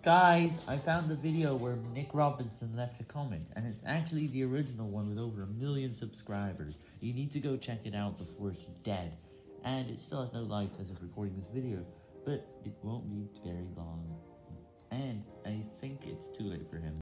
Guys, I found the video where Nick Robinson left a comment, and it's actually the original one with over 1 million subscribers. You need to go check it out before it's dead. And it still has no likes as of recording this video, but it won't be very long. And I think it's too late for him.